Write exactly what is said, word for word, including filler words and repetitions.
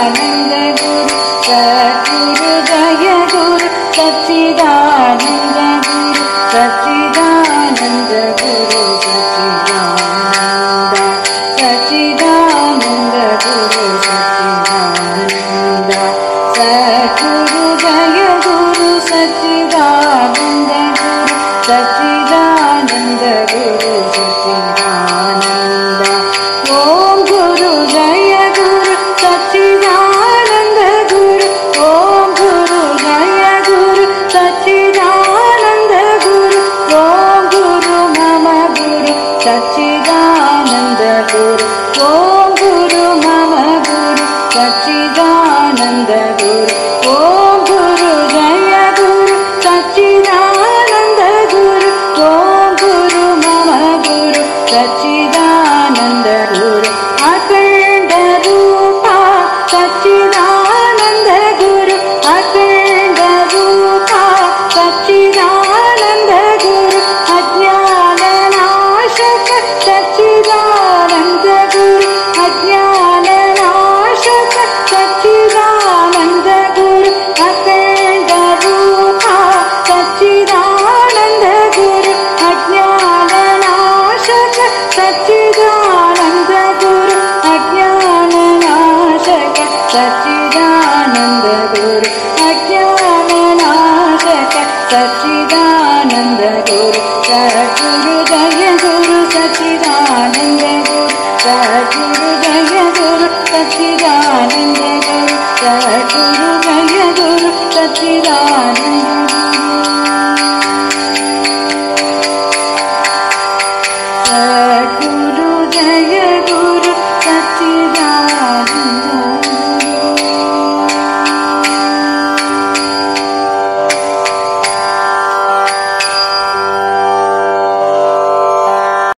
सच्चिदानंद गुरु सद्गुरु जय गुरु सच्चिदानंद गुरु सच्चिदानंद गुरु सच्चिदानंद सच्चिदानंद गुरु सच्चिदानंद सद्गुरु जय गुरु सच्चिदानंद गुरु सच्चिदानंद गुरु सच्चिदानंद ओम गुरु जय गुरु सच्चिदानंद गुरु ओम गुरु जय गुरु सच्चिदानंद गुरु ओम गुरु मम गुरु सच्चिदानंद गुरु ओम गुरु मम गुरु सच्चिदानंद गुरु